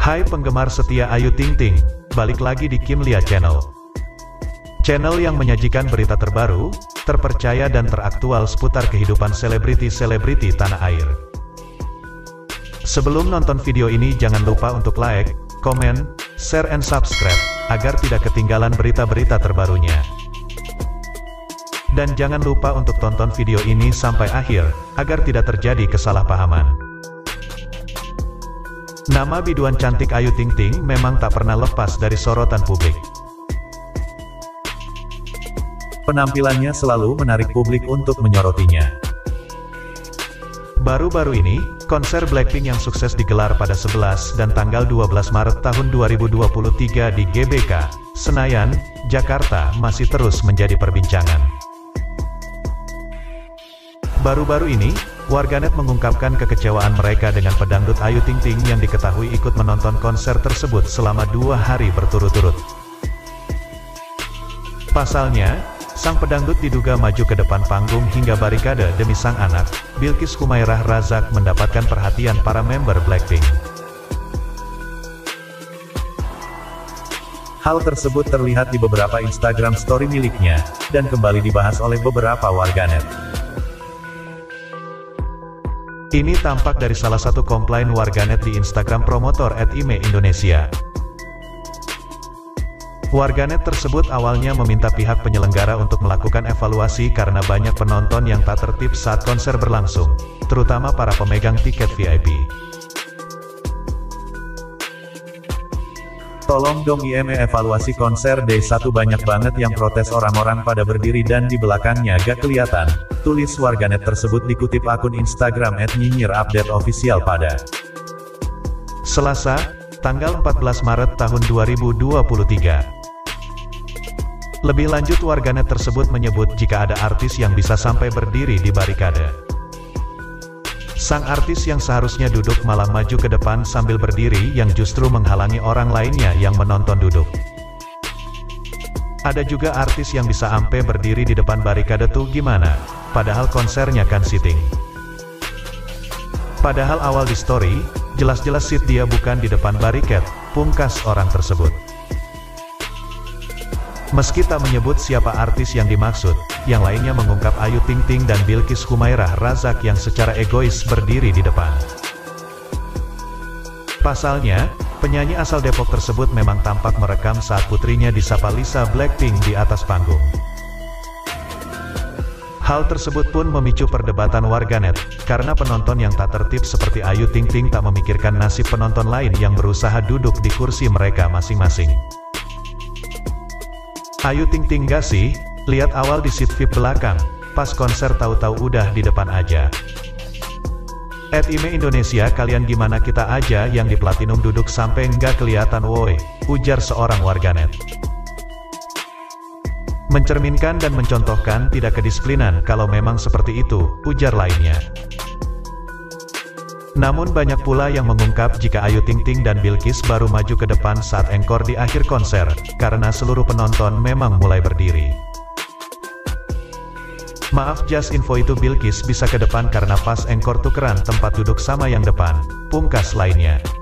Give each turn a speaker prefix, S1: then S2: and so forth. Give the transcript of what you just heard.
S1: Hai penggemar setia Ayu Ting Ting, balik lagi di Kim Lia Channel. Channel yang menyajikan berita terbaru, terpercaya dan teraktual seputar kehidupan selebriti-selebriti tanah air. Sebelum nonton video ini jangan lupa untuk like, komen, share and subscribe, agar tidak ketinggalan berita-berita terbarunya. Dan jangan lupa untuk tonton video ini sampai akhir, agar tidak terjadi kesalahpahaman. Nama biduan cantik Ayu Ting Ting memang tak pernah lepas dari sorotan publik. Penampilannya selalu menarik publik untuk menyorotinya. Baru-baru ini, konser Blackpink yang sukses digelar pada 11 dan tanggal 12 Maret tahun 2023 di GBK, Senayan, Jakarta masih terus menjadi perbincangan. Baru-baru ini, warganet mengungkapkan kekecewaan mereka dengan pedangdut Ayu Ting Ting yang diketahui ikut menonton konser tersebut selama 2 hari berturut-turut. Pasalnya, sang pedangdut diduga maju ke depan panggung hingga barikade demi sang anak, Bilkis Humairah Razak mendapatkan perhatian para member Blackpink. Hal tersebut terlihat di beberapa Instagram story miliknya, dan kembali dibahas oleh beberapa warganet. Ini tampak dari salah satu komplain warganet di Instagram promotor @ime_indonesia. Warganet tersebut awalnya meminta pihak penyelenggara untuk melakukan evaluasi karena banyak penonton yang tak tertib saat konser berlangsung, terutama para pemegang tiket VIP. Tolong dong IME evaluasi konser Day 1, banyak banget yang protes, orang-orang pada berdiri dan di belakangnya gak kelihatan, tulis warganet tersebut dikutip akun Instagram @nyinyirupdateofficial pada Selasa, tanggal 14 Maret tahun 2023. Lebih lanjut warganet tersebut menyebut jika ada artis yang bisa sampai berdiri di barikade. Sang artis yang seharusnya duduk malah maju ke depan sambil berdiri yang justru menghalangi orang lainnya yang menonton duduk. Ada juga artis yang bisa ampe berdiri di depan barikade tuh gimana, padahal konsernya kan sitting. Padahal awal di story, jelas-jelas sit dia bukan di depan barikade, pungkas orang tersebut. Meski tak menyebut siapa artis yang dimaksud, yang lainnya mengungkap Ayu Ting Ting dan Bilkis Humairah Razak yang secara egois berdiri di depan. Pasalnya, penyanyi asal Depok tersebut memang tampak merekam saat putrinya disapa Lisa Blackpink di atas panggung. Hal tersebut pun memicu perdebatan warganet, karena penonton yang tak tertib seperti Ayu Ting Ting tak memikirkan nasib penonton lain yang berusaha duduk di kursi mereka masing-masing. Ayu Ting Ting gak sih? Lihat awal di seat VIP belakang, pas konser tahu-tahu udah di depan aja. @ime_indonesia, kalian gimana, kita aja yang di platinum duduk sampai nggak kelihatan woi, ujar seorang warganet. Mencerminkan dan mencontohkan tidak kedisiplinan kalau memang seperti itu, ujar lainnya. Namun banyak pula yang mengungkap jika Ayu Ting Ting dan Bilkis baru maju ke depan saat encore di akhir konser, karena seluruh penonton memang mulai berdiri. Maaf, just info itu Bilkis bisa ke depan karena pas encore tukeran tempat duduk sama yang depan, pungkas lainnya.